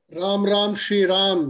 राम राम श्री राम।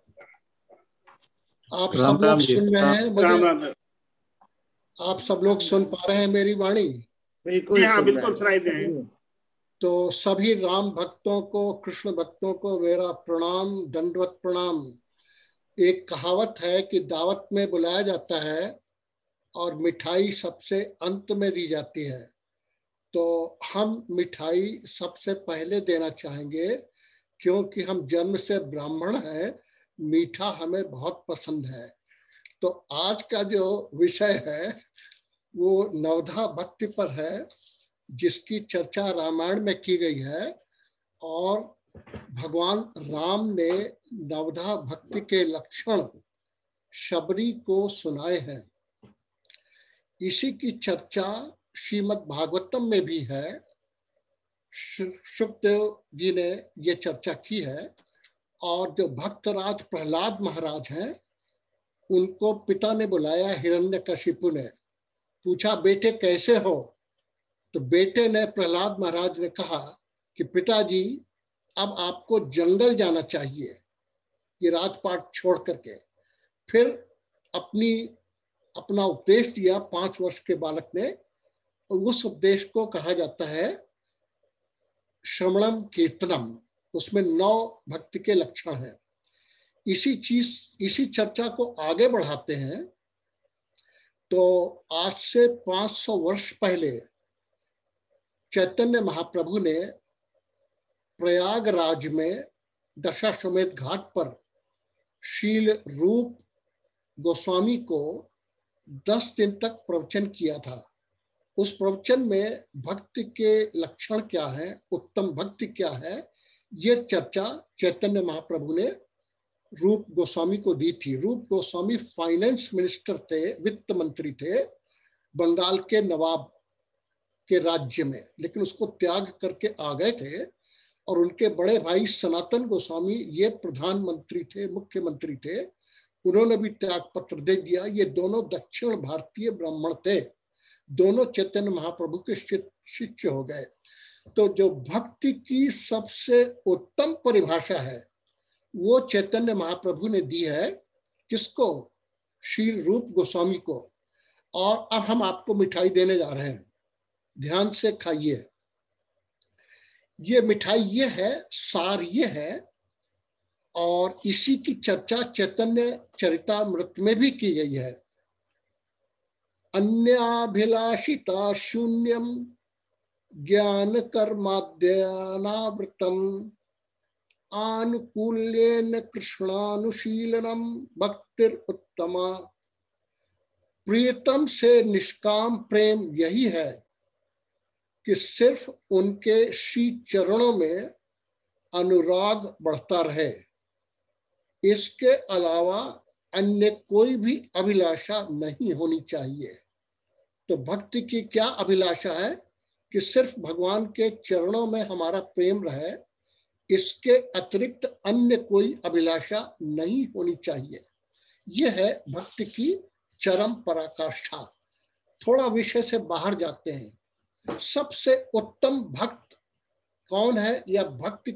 आप राम सब लोग राम जी। सुन रहे हैं मुझे? राम राम। आप सब लोग सुन पा रहे हैं मेरी वाणी? जी हाँ, बिल्कुल सुनाई दे रही है। तो सभी राम भक्तों को, कृष्ण भक्तों को मेरा प्रणाम, दंडवत प्रणाम। एक कहावत है कि दावत में बुलाया जाता है और मिठाई सबसे अंत में दी जाती है। तो हम मिठाई सबसे पहले देना चाहेंगे क्योंकि हम जन्म से ब्राह्मण हैं। मीठा हमें बहुत पसंद है। तो आज का जो विषय है वो नवधा भक्ति पर है, जिसकी चर्चा रामायण में की गई है और भगवान राम ने नवधा भक्ति के लक्षण शबरी को सुनाए हैं। इसी की चर्चा श्रीमद् भागवतम में भी है। शुकदेव जी ने ये चर्चा की है और जो भक्तराज प्रहलाद महाराज हैं उनको पिता ने बुलाया। हिरण्यकशिपु ने पूछा, बेटे कैसे हो? तो बेटे ने, प्रहलाद महाराज ने कहा कि पिताजी अब आपको जंगल जाना चाहिए, ये राजपाट छोड़ करके। फिर अपना उपदेश दिया 5 वर्ष के बालक ने। उस उपदेश को कहा जाता है श्रवणम कीर्तनम। उसमें 9 भक्ति के लक्षण हैं। इसी चर्चा को आगे बढ़ाते हैं। तो आज से 500 वर्ष पहले चैतन्य महाप्रभु ने प्रयागराज में दशाश्वमेध घाट पर शील रूप गोस्वामी को 10 दिन तक प्रवचन किया था। उस प्रवचन में भक्ति के लक्षण क्या है, उत्तम भक्ति क्या है, ये चर्चा चैतन्य महाप्रभु ने रूप गोस्वामी को दी थी। रूप गोस्वामी फाइनेंस मिनिस्टर थे, वित्त मंत्री थे बंगाल के नवाब के राज्य में, लेकिन उसको त्याग करके आ गए थे। और उनके बड़े भाई सनातन गोस्वामी ये प्रधानमंत्री थे, मुख्यमंत्री थे, उन्होंने भी त्याग पत्र दे दिया। ये दोनों दक्षिण भारतीय ब्राह्मण थे, दोनों चैतन्य महाप्रभु के शिष्य हो गए। तो जो भक्ति की सबसे उत्तम परिभाषा है वो चैतन्य महाप्रभु ने दी है। किसको? शील रूप गोस्वामी को। और अब हम आपको मिठाई देने जा रहे हैं, ध्यान से खाइए। ये मिठाई ये है, सार ये है, और इसी की चर्चा चैतन्य चरितामृत में भी की गई है। अन्याभिलाषिता शून्यम ज्ञान कर्माद्यानावृतम आनुकूल्येन कृष्णानुशीलनम भक्तिर उत्तमा। प्रियतम से निष्काम प्रेम यही है कि सिर्फ उनके श्री चरणों में अनुराग बढ़ता रहे, इसके अलावा अन्य कोई भी अभिलाषा नहीं होनी चाहिए। तो भक्ति की क्या अभिलाषा है? कि सिर्फ भगवान के चरणों में हमारा प्रेम रहे, इसके अतिरिक्त अन्य कोई अभिलाषा नहीं होनी चाहिए। यह है भक्ति की चरम पराकाष्ठा। थोड़ा विषय से बाहर जाते हैं। सबसे उत्तम भक्त कौन है, या भक्ति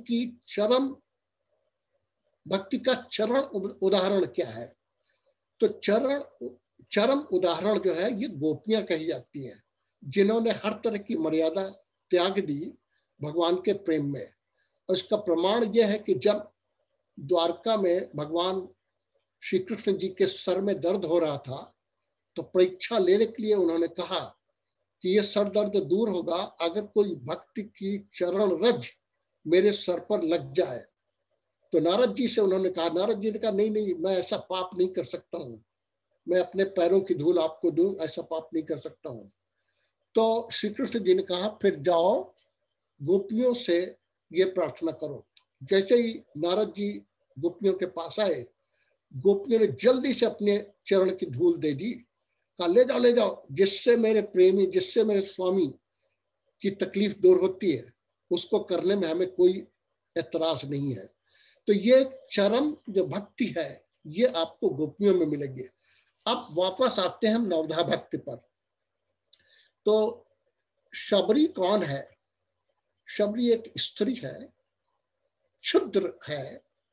का चरण उदाहरण क्या है? तो चरम उदाहरण जो है ये गोपियां कही जाती हैं, जिन्होंने हर तरह की मर्यादा त्याग दी भगवान के प्रेम में। और इसका प्रमाण यह है कि जब द्वारका में भगवान श्री कृष्ण जी के सर में दर्द हो रहा था, तो परीक्षा लेने के लिए उन्होंने कहा कि ये सर दर्द दूर होगा अगर कोई भक्ति की चरण रज मेरे सर पर लग जाए। तो नारद जी से उन्होंने कहा, नारद जी ने कहा, नहीं नहीं, मैं ऐसा पाप नहीं कर सकता हूँ, मैं अपने पैरों की धूल आपको दूं, ऐसा पाप नहीं कर सकता हूँ। तो श्री कृष्ण जी ने कहा, फिर जाओ गोपियों से ये प्रार्थना करो। जैसे ही नारद जी गोपियों के पास आए, गोपियों ने जल्दी से अपने चरण की धूल दे दी। कहा, ले जाओ ले जाओ, जिससे मेरे प्रेमी, जिससे मेरे स्वामी की तकलीफ दूर होती है, उसको करने में हमें कोई एतराज नहीं है। तो ये चरम जो भक्ति है ये आपको गोपियों में मिलेगी। अब वापस आते हैं हम नवधा भक्ति पर। तो शबरी कौन है? शबरी एक स्त्री है, क्षुद्र है,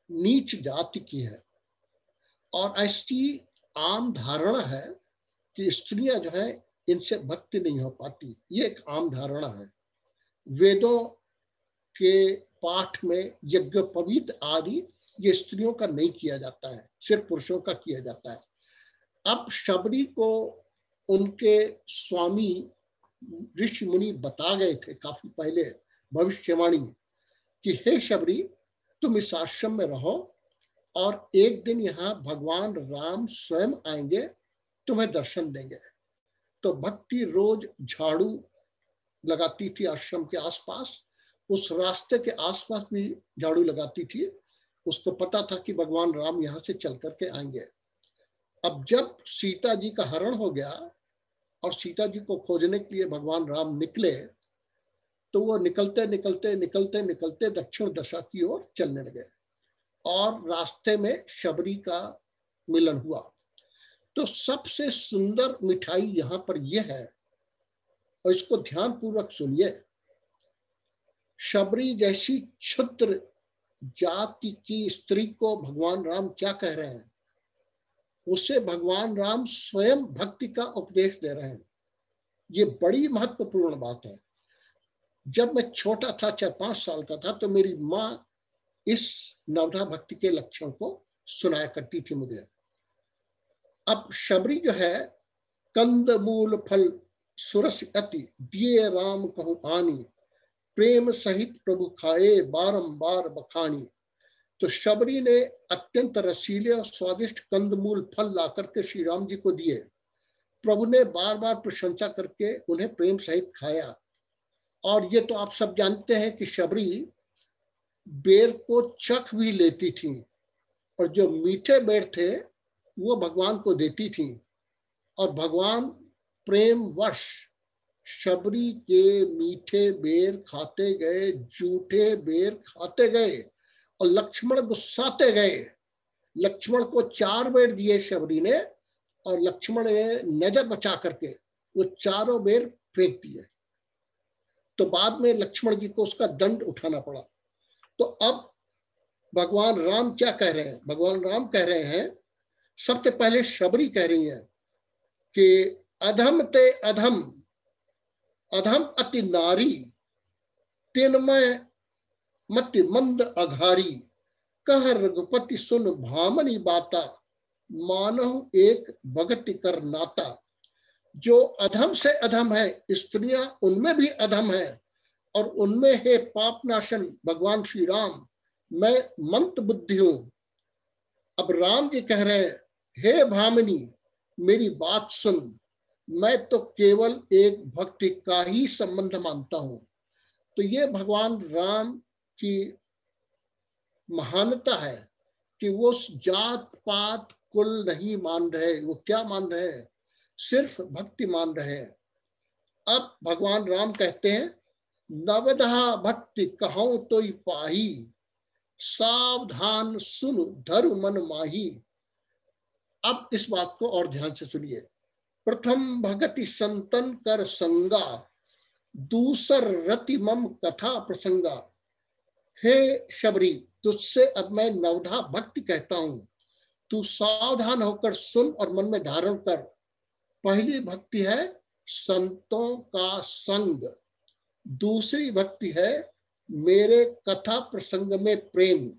नीच जाति की है और ऐसी आम धारणा है कि स्त्रियां जो है इनसे भक्ति नहीं हो पाती। ये एक आम धारणा है। वेदों के पाठ में यज्ञोपवीत आदि ये स्त्रियों का नहीं किया जाता है, सिर्फ पुरुषों का किया जाता है। अब शबरी को उनके स्वामी ऋषि मुनि बता गए थे काफी पहले भविष्यवाणी कि हे शबरी, तुम इस आश्रम में रहो और एक दिन यहाँ भगवान राम स्वयं आएंगे, तुम्हें दर्शन देंगे। तो भक्ति रोज झाड़ू लगाती थी आश्रम के आसपास, उस रास्ते के आसपास भी झाड़ू लगाती थी। उसको पता था कि भगवान राम यहाँ से चल करके आएंगे। अब जब सीता जी का हरण हो गया और सीता जी को खोजने के लिए भगवान राम निकले, तो वो निकलते निकलते निकलते निकलते दक्षिण दिशा की ओर चलने लगे और रास्ते में शबरी का मिलन हुआ। तो सबसे सुंदर मिठाई यहाँ पर यह है, और इसको ध्यान पूर्वक सुनिए। शबरी जैसी क्षुद्र जाति की स्त्री को भगवान राम क्या कह रहे हैं? उसे भगवान राम स्वयं भक्ति का उपदेश दे रहे हैं। ये बड़ी महत्वपूर्ण बात है। जब मैं छोटा था, 4-5 साल का था, तो मेरी माँ इस नवधा भक्ति के लक्षण को सुनाया करती थी मुझे। अब शबरी जो है, कंद मूल फल सुरस अति दिए राम कहूं आनी, प्रेम सहित प्रभु खाए बारंबार बखानी। तो शबरी ने अत्यंत रसीले और स्वादिष्ट कंदमूल फल ला करके श्री राम जी को दिए। प्रभु ने बार बार प्रशंसा करके उन्हें प्रेम सहित खाया। और ये तो आप सब जानते हैं कि शबरी बेर को चख भी लेती थी और जो मीठे बेर थे वो भगवान को देती थी। और भगवान प्रेम वश शबरी के मीठे बेर खाते गए, जूठे बेर खाते गए और लक्ष्मण गुस्साते गए। लक्ष्मण को 4 बेर दिए शबरी ने और लक्ष्मण ने नजर बचा करके वो चारों बेर फेंक दिए। तो बाद में लक्ष्मण जी को उसका दंड उठाना पड़ा। तो अब भगवान राम क्या कह रहे हैं? भगवान राम कह रहे हैं, सबसे पहले शबरी कह रही है कि अधम ते अधम, अधम अति नारी, तिन्मय मति मंद अघारी, कह रघुपति सुन भामनी बाता, मानहु एक भगति कर नाता। जो अधम से अधम है, स्त्रियां उनमें भी अधम है और उनमें है पाप नाशन भगवान श्री राम, मैं मंत बुद्धि हूं। अब राम जी कह रहे हैं, हे भामिनी मेरी बात सुन, मैं तो केवल एक भक्ति का ही संबंध मानता हूं। तो ये भगवान राम की महानता है कि वो जात पात कुल नहीं मान रहे। वो क्या मान रहे हैं? सिर्फ भक्ति मान रहे हैं। अब भगवान राम कहते हैं, नवधा भक्ति कहूं तो पाही, सावधान सुन धरु मन माही। अब इस बात को और ध्यान से सुनिए। प्रथम भगति संतन कर संगा, दूसर रति मम कथा प्रसंगा। हे शबरी, तुझसे अब मैं नवधा भक्ति कहता हूं, तू सावधान होकर सुन और मन में धारण कर। पहली भक्ति है संतों का संग, दूसरी भक्ति है मेरे कथा प्रसंग में प्रेम,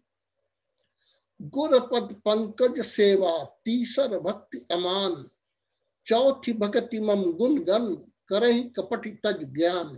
गुर पद पंकज सेवा, तीसर भक्ति अमान, चौथी भक्ति मम गुण गन, करहि कपट तज ज्ञान।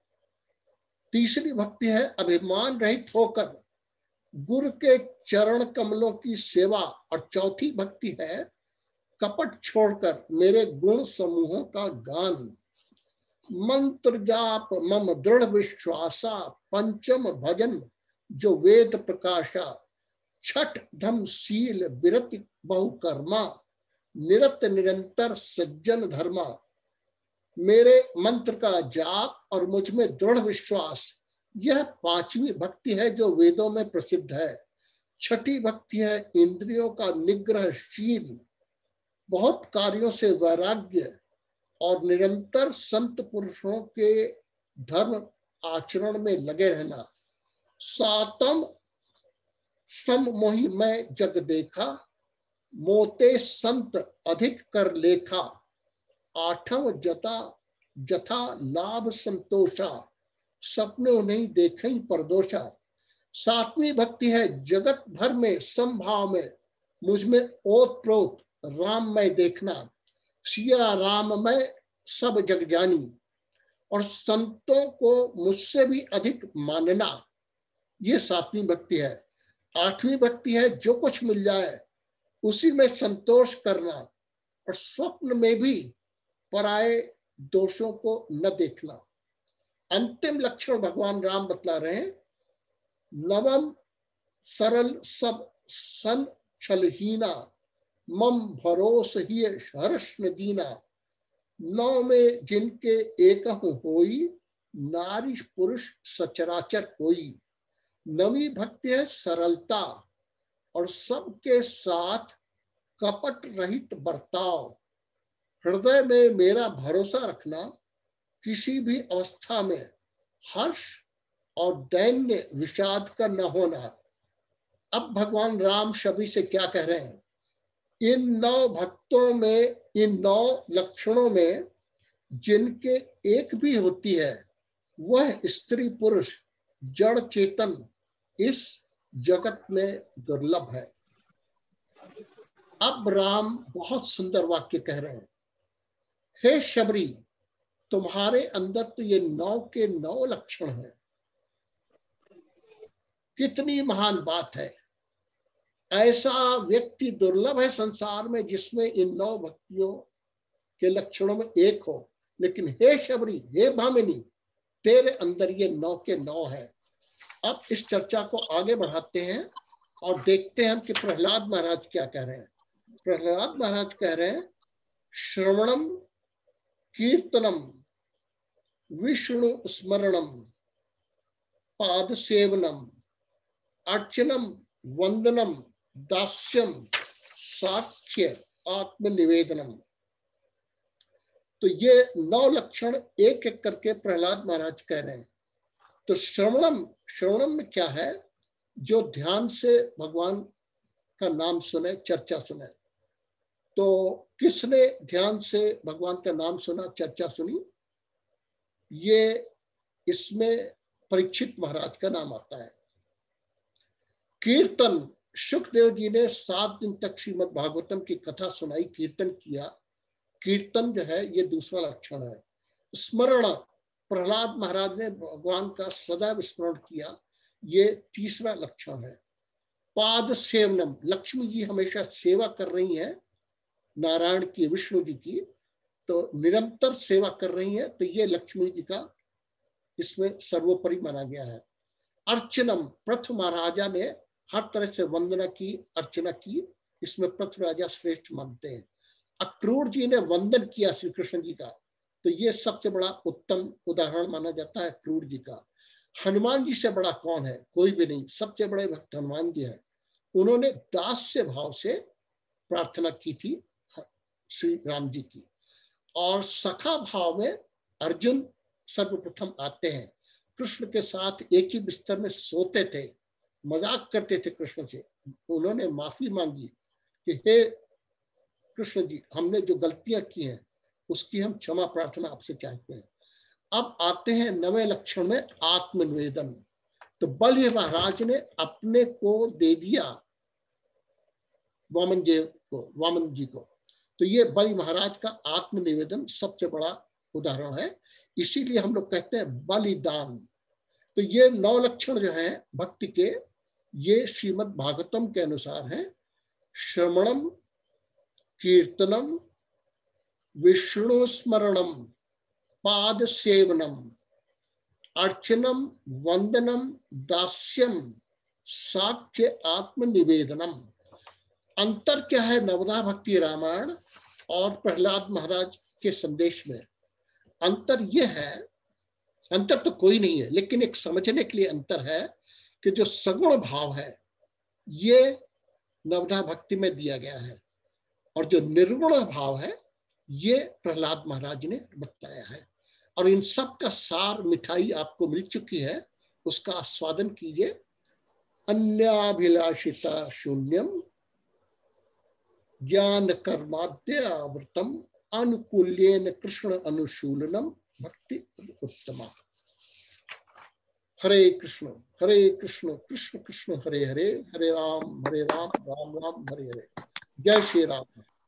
तीसरी भक्ति है अभिमान रहित होकर गुरु के चरण कमलों की सेवा, और चौथी भक्ति है कपट छोड़कर मेरे गुण समूहों का गान। मंत्र जाप मम दृढ़ विश्वासा, पंचम भजन जो वेद प्रकाशा, छठ धम शील विरति बहुकर्मा, निरत निरंतर सज्जन धर्मा। मेरे मंत्र का जाप और मुझ में दृढ़ विश्वास, यह पांचवी भक्ति है जो वेदों में प्रसिद्ध है। छठी भक्ति है इंद्रियों का निग्रहशील, बहुत कार्यों से वैराग्य और निरंतर संत पुरुषों के धर्म आचरण में लगे रहना। सातम सम मोहि मैं जग देखा, मोते संत अधिक कर लेखा, आठव जता जथा लाभ संतोषा, सपनों नहीं देखई परदोषा। सातवीं भक्ति है जगत भर में समभाव में, मुझ में ओत प्रोत राम मैं देखना, सिया राम मैं सब जग जानी, और संतों को मुझसे भी अधिक मानना। ये सातवीं भक्ति है। आठवीं भक्ति है जो कुछ मिल जाए उसी में संतोष करना, और स्वप्न में भी पराये दोषों को न देखना। अंतिम लक्षण भगवान राम बतला रहे हैं। नवम सरल सब सन छलहीना, मम भरोस ही हर्ष न दीना, नौ में जिनके एकहु होई, नारी पुरुष सचराचर कोई। नवी भक्ति है सरलता और सबके साथ कपट रहित बर्ताव, हृदय में मेरा भरोसा रखना, किसी भी अवस्था में हर्ष और दैन्य विषाद का न होना। अब भगवान राम शबरी से क्या कह रहे हैं? इन 9 भक्तों में, इन 9 लक्षणों में जिनके एक भी होती है, वह स्त्री पुरुष जड़ चेतन इस जगत में दुर्लभ है। अब राम बहुत सुंदर वाक्य कह रहे हैं। हे शबरी, तुम्हारे अंदर तो ये 9 के 9 लक्षण हैं। कितनी महान बात है। ऐसा व्यक्ति दुर्लभ है संसार में जिसमें इन 9 भक्तियों के लक्षणों में एक हो। लेकिन हे शबरी, हे भामिनी, तेरे अंदर ये 9 के 9 है। अब इस चर्चा को आगे बढ़ाते हैं और देखते हैं कि प्रहलाद महाराज क्या कह रहे हैं। प्रहलाद महाराज कह रहे हैं, श्रवणम कीर्तनम विष्णु स्मरणम पाद सेवनम अर्चनम वंदनम दास्यम साख्य आत्मनिवेदनम। तो ये 9 लक्षण एक एक करके प्रहलाद महाराज कह रहे हैं। तो श्रवणम में क्या है? जो ध्यान से भगवान का नाम सुने, चर्चा सुने। तो किसने ध्यान से भगवान का नाम सुना, चर्चा सुनी? ये इसमें परीक्षित महाराज का नाम आता है। कीर्तन, सुखदेव जी ने 7 दिन तक श्रीमद् भागवतम की कथा सुनाई, कीर्तन किया। कीर्तन जो है ये दूसरा लक्षण है। स्मरण, प्रहलाद महाराज ने भगवान का सदैव स्मरण किया, ये तीसरा लक्षण है। पाद सेवनम, लक्ष्मी जी हमेशा सेवा कर रही हैं नारायण की, विष्णु जी की, तो निरंतर सेवा कर रही हैं, तो ये लक्ष्मी जी का इसमें सर्वोपरि माना गया है। अर्चनम, पृथु महाराजा ने हर तरह से वंदना की, अर्चना की, इसमें पृथु राजा श्रेष्ठ मानते हैं। अक्रूर जी ने वंदन किया श्री कृष्ण जी का, तो ये सबसे बड़ा उत्तम उदाहरण माना जाता है अक्रूर जी का। हनुमान जी से बड़ा कौन है? कोई भी नहीं, सबसे बड़े भक्त हनुमान जी हैं। उन्होंने दास्य भाव से प्रार्थना की थी श्री राम जी की। और सखा भाव में अर्जुन सर्वप्रथम आते हैं, कृष्ण के साथ एक ही बिस्तर में सोते थे, मजाक करते थे कृष्ण से। उन्होंने माफी मांगी कि हे कृष्ण जी, हमने जो गलतियां की हैं उसकी हम क्षमा प्रार्थना आपसे चाहते हैं। अब आते हैं 9वें लक्षण में, आत्मनिवेदन। तो बलि महाराज ने अपने को दे दिया वामन जी को। तो ये बलि महाराज का आत्मनिवेदन सबसे बड़ा उदाहरण है, इसीलिए हम लोग कहते हैं बलिदान। तो ये 9 लक्षण जो है भक्ति के, ये श्रीमद् भागवतम के अनुसार है। श्रवणम कीर्तनम विष्णु स्मरणम पाद सेवनम अर्चनम वंदनम दास्यम साख्य आत्मनिवेदनम। अंतर क्या है नवदा भक्ति रामायण और प्रहलाद महाराज के संदेश में? अंतर यह है, अंतर तो कोई नहीं है, लेकिन एक समझने के लिए अंतर है कि जो सगुण भाव है ये नवदा भक्ति में दिया गया है, और जो निर्गुण भाव है ये प्रहलाद महाराज ने बताया है। और इन सब का सार मिठाई आपको मिल चुकी है, उसका आस्वादन कीजिए। अन्याभिलाषिता शून्यम ज्ञान कर्माद्य आवृतम अनुकूल्येन कृष्ण अनुशूलनम भक्ति उत्तमा। हरे कृष्ण कृष्ण कृष्ण हरे हरे, हरे राम राम राम हरे हरे। जय श्री राम।